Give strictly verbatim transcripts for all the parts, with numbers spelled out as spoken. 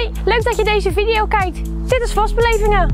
Hoi, leuk dat je deze video kijkt. Dit is Vastbelevingen.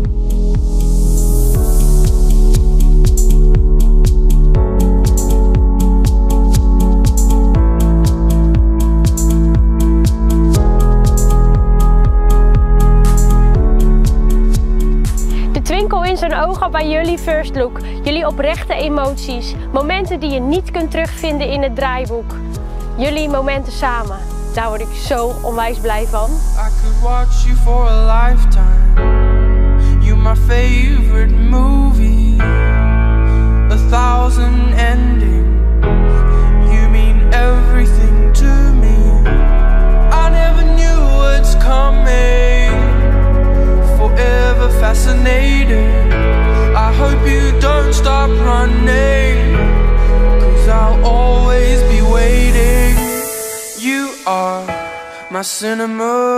De twinkel in zijn ogen bij jullie first look, jullie oprechte emoties, momenten die je niet kunt terugvinden in het draaiboek. Jullie momenten samen, daar word ik zo onwijs blij van. I could watch you for a lifetime. You my favorite movie. A thousand endings. You mean everything to me. I never knew what's coming. Forever fascinated. I hope you don't stop running. Cause I'll always be waiting. You are my cinema.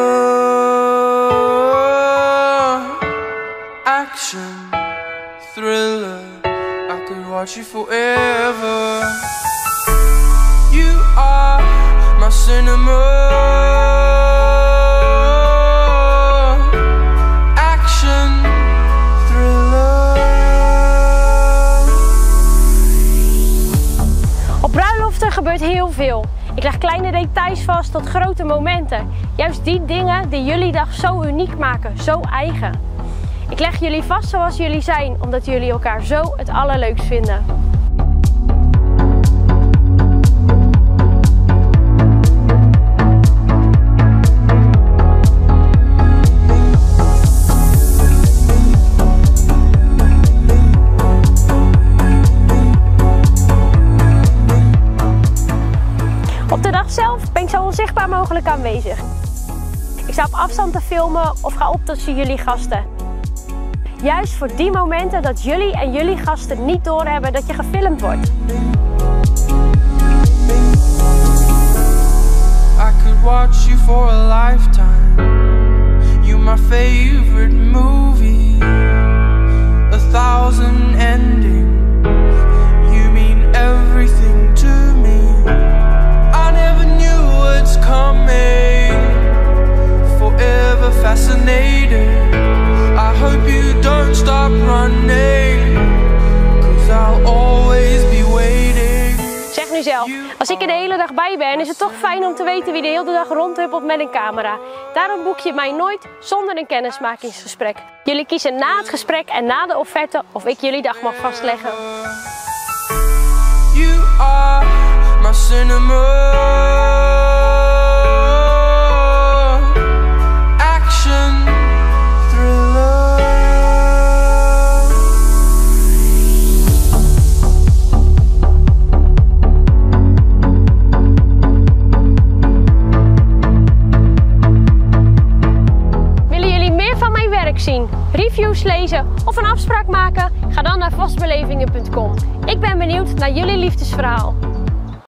Action, thriller. I could watch you forever. You are my cinema. Action, thriller. Op bruiloften gebeurt heel veel. Ik leg kleine details vast tot grote momenten. Juist die dingen die jullie dag zo uniek maken, zo eigen. Ik leg jullie vast zoals jullie zijn, omdat jullie elkaar zo het allerleukst vinden. Op de dag zelf ben ik zo onzichtbaar mogelijk aanwezig. Ik sta op afstand te filmen of ga op tussen jullie gasten. Juist voor die momenten dat jullie en jullie gasten niet doorhebben dat je gefilmd wordt. I could watch you for a lifetime. You my favorite movie. A thousand endings. You mean everything to me. I never knew what's coming. Forever fascinated. I hope you don't stop running. Cause I'll always be waiting. Zeg nu zelf, als ik er de hele dag bij ben, is het toch fijn om te weten wie de hele dag rondhuppelt met een camera. Daarom boek je mij nooit zonder een kennismakingsgesprek. Jullie kiezen na het gesprek en na de offerte of ik jullie dag mag vastleggen. You are my cinema. Action, thriller. Willen jullie meer van mijn werk zien, reviews lezen of een afspraak maken? Ga dan naar vastbelevingen punt com. Ik ben benieuwd naar jullie liefdesverhaal.